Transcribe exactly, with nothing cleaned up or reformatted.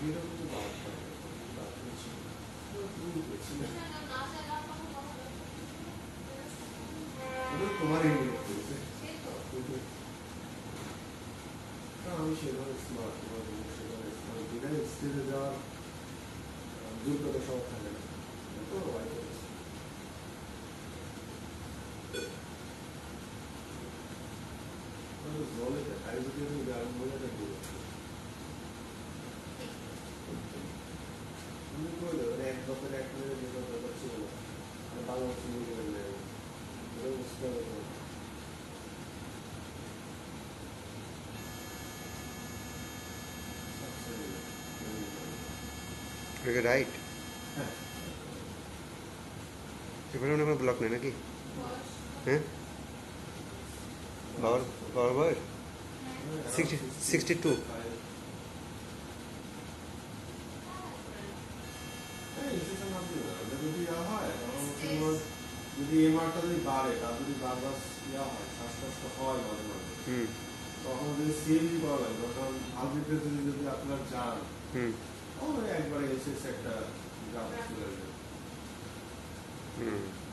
তোমারই আমি সেভাবে স্মার্ট সেভাবে স্মার্ট যেখানে স্টেজে যাওয়ার যোগ্যতা সব থাকে না তো জলে দেখাই যদি আমি গ্রাম বলে থাকি তুমি কই দেবেন এক বছর এক মিনিট যে ব্যাপার ছিল না আমি বাংলা শুনে গেলেন না বুঝতে হবে রাইট এখানে মনে কোনো ব্লক নেই নাকি হ্যাঁ বাবার বাবার বয়স সিক্সটি সিক্সটি টু যদি এমআরটা যদি বাড়ে তার যদি বারবার ইয়া হয় শ্বাসকষ্ট হয় মাঝে মাঝে তখন যদি সিএনজি করা লাগে তখন আলবিতে যদি যদি আপনার যান তখন একবারে এসে একটা গ্রাফ চলে যাবে